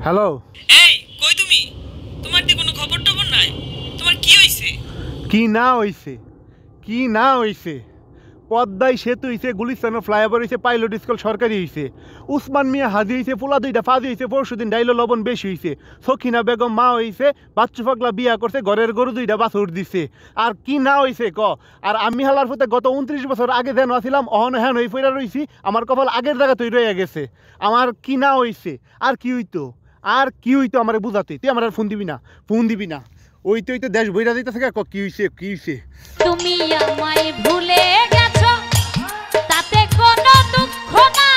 Hello. এই কই তুমি? তোমার কি কোনো খবর টবর নাই? তোমার কি হইছে? কি না হইছে? কি না হইছে? পদ্মায় সেতু হইছে, গুলিস্তানের ফ্লাইওভার হইছে, পাইলট স্কুল সরকারি হইছে, উসমান মিয়া হাজি হইছে, পোলা দুইটা ফাজি হইছে, পরশুদিন ডাইলো লবণ বেশি হইছে, সখিনা বেগম মা হইছে, বাচ্চু পাগলা বিয়া করছে, ঘরের গরু দুইটা বাছুর দিছে। আর কি না হইছে ক? আর আমি হালার পথে গত 29 বছর আগে যেন আসিলাম অহন হ্যান হই ফইরা রইছি, আমার কপাল আগের জায়গা তৈরি রয়ে গেছে। আমার কি না হইছে? আর কি হইতো? আর কি হইতো আমারে বুঝাতে? তুই আমার আর ফোন দিবি না, ফোন দিবি না। ওইতে ওইতে দেশ বইরা দিতে থাকে, কি হইছে কি হইছে? তুমি আমায় ভুলে গেছো, তাতে কোনো দুঃখ না।